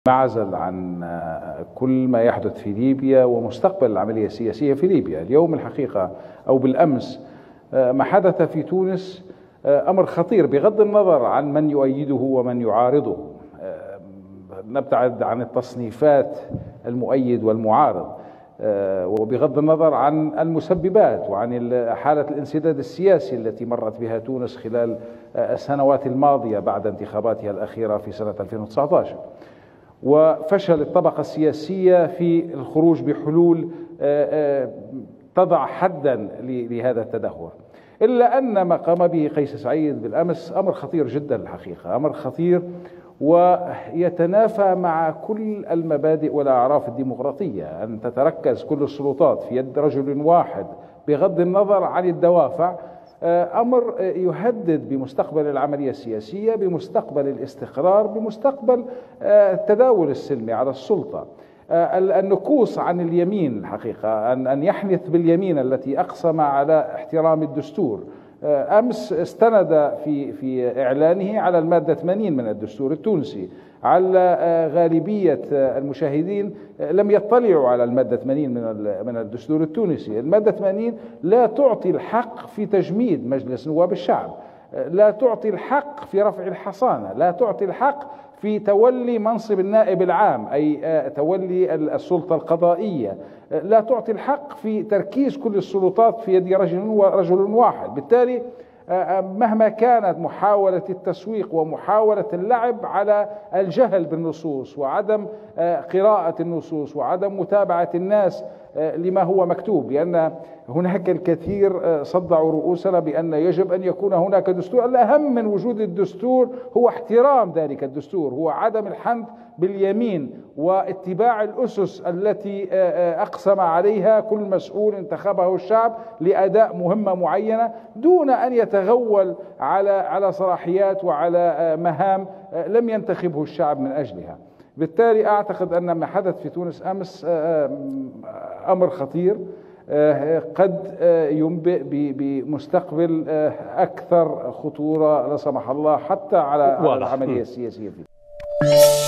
معزل عن كل ما يحدث في ليبيا ومستقبل العملية السياسية في ليبيا. اليوم الحقيقة أو بالأمس ما حدث في تونس أمر خطير بغض النظر عن من يؤيده ومن يعارضه. نبتعد عن التصنيفات المؤيد والمعارض، وبغض النظر عن المسببات وعن حالة الانسداد السياسي التي مرت بها تونس خلال السنوات الماضية بعد انتخاباتها الأخيرة في سنة 2019، وفشل الطبقة السياسية في الخروج بحلول تضع حدا لهذا التدهور. إلا أن ما قام به قيس سعيد بالأمس أمر خطير جدا الحقيقة، أمر خطير ويتنافى مع كل المبادئ والأعراف الديمقراطية، أن تتركز كل السلطات في يد رجل واحد بغض النظر عن الدوافع. أمر يهدد بمستقبل العملية السياسية، بمستقبل الاستقرار، بمستقبل التداول السلمي على السلطة. النكوص عن اليمين الحقيقة، أن يحنث باليمين التي أقسم على احترام الدستور. أمس استند في إعلانه على المادة 80 من الدستور التونسي. على غالبية المشاهدين لم يطلعوا على المادة 80 من الدستور التونسي. المادة 80 لا تعطي الحق في تجميد مجلس نواب الشعب، لا تعطي الحق في رفع الحصانة، لا تعطي الحق في تولي منصب النائب العام أي تولي السلطة القضائية، لا تعطي الحق في تركيز كل السلطات في يد رجل واحد. بالتالي مهما كانت محاولة التسويق ومحاولة اللعب على الجهل بالنصوص وعدم قراءة النصوص وعدم متابعة الناس لما هو مكتوب، لأن هناك الكثير صدعوا رؤوسنا بأن يجب أن يكون هناك دستور. الأهم من وجود الدستور هو احترام ذلك الدستور، هو عدم الحنث باليمين واتباع الأسس التي أقسم عليها كل مسؤول انتخبه الشعب لأداء مهمة معينة، دون أن يتغول على صلاحيات وعلى مهام لم ينتخبه الشعب من أجلها. بالتالي أعتقد أن ما حدث في تونس أمس أمر خطير قد ينبئ بمستقبل أكثر خطورة لا سمح الله حتى على العملية السياسية.